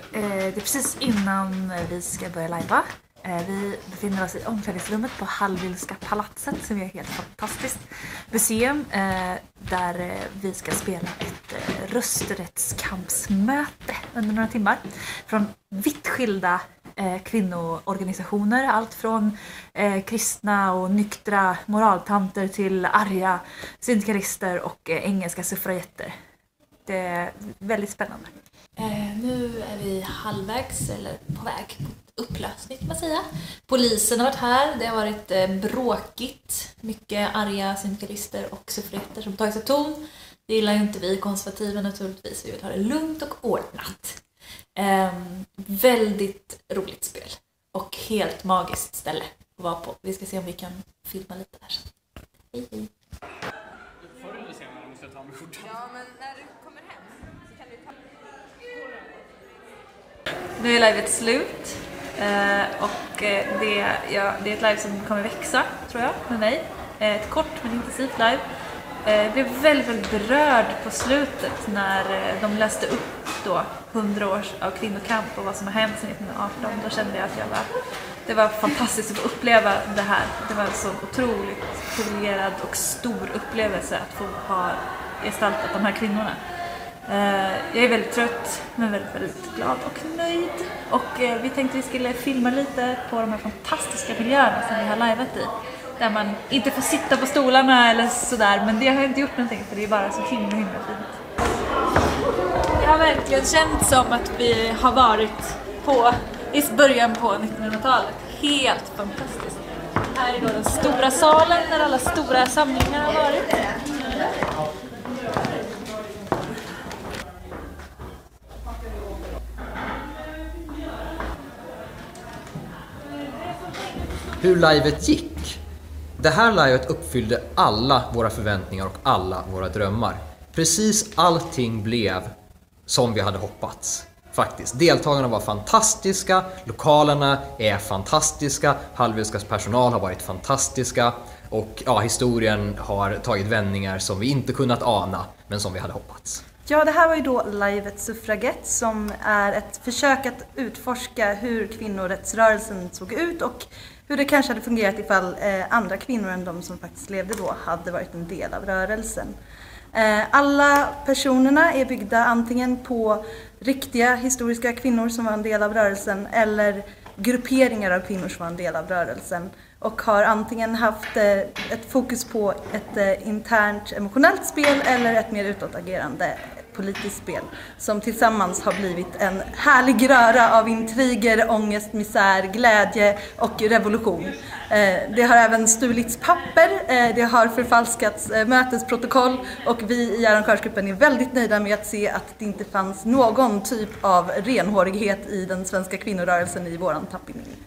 Det är precis innan vi ska börja lajva. Vi befinner oss i omklädningsrummet på Hallwylska palatset som är ett helt fantastiskt museum där vi ska spela ett rösträttskampsmöte under några timmar från vitt skilda kvinnoorganisationer, allt från kristna och nyktra moraltanter till arga syndikalister och engelska suffragetter. Det är väldigt spännande. Nu är vi halvvägs, eller på väg på upplösning kan man säga. Polisen har varit här, det har varit bråkigt. Mycket arga syndikalister och suffragetter som tagit sig ton. Det gillar ju inte vi konservativa naturligtvis, vi vill ha det lugnt och ordnat. Väldigt roligt spel och helt magiskt ställe att vara på. Vi ska se om vi kan filma lite här sen. Hej hej! Förr eller senare måste jag ta med skjortan. Ja, men när du kommer hem så kan du ta... Nu är livet slut och det är ett live som kommer växa, tror jag, med mig. Ett kort men intensivt live. Jag blev väldigt berörd på slutet när de läste upp då 100 år av kvinnokamp och vad som har hänt sedan 1918. Då kände jag att det var fantastiskt att få uppleva det här. Det var en så otroligt privilegierad och stor upplevelse att få ha gestaltat de här kvinnorna. Jag är väldigt trött men väldigt, väldigt glad och nöjd. Och vi tänkte vi skulle filma lite på de här fantastiska miljöerna som vi har liveat i. Där man inte får sitta på stolarna eller sådär, men det har jag inte gjort någonting för det är bara så himla fint. Det har verkligen känts som att vi har varit i början på 1900-talet. Helt fantastiskt. Här är då den stora salen där alla stora samlingar har varit. Hur livet gick? Det här livet uppfyllde alla våra förväntningar och alla våra drömmar. Precis allting blev som vi hade hoppats. Faktiskt. Deltagarna var fantastiska, lokalerna är fantastiska, Hallwylskas personal har varit fantastiska och ja, historien har tagit vändningar som vi inte kunnat ana men som vi hade hoppats. Ja, det här var ju då livet Suffragett som är ett försök att utforska hur kvinnorättsrörelsen såg ut och hur det kanske hade fungerat ifall andra kvinnor än de som faktiskt levde då hade varit en del av rörelsen. Alla personerna är byggda antingen på riktiga historiska kvinnor som var en del av rörelsen eller grupperingar av kvinnor som var en del av rörelsen och har antingen haft ett fokus på ett internt emotionellt spel eller ett mer utåtagerande politiskt spel som tillsammans har blivit en härlig röra av intriger, ångest, misär, glädje och revolution. Det har även stulits papper, det har förfalskats mötesprotokoll och vi i arrangörsgruppen är väldigt nöjda med att se att det inte fanns någon typ av renhårighet i den svenska kvinnorörelsen i våran tappning.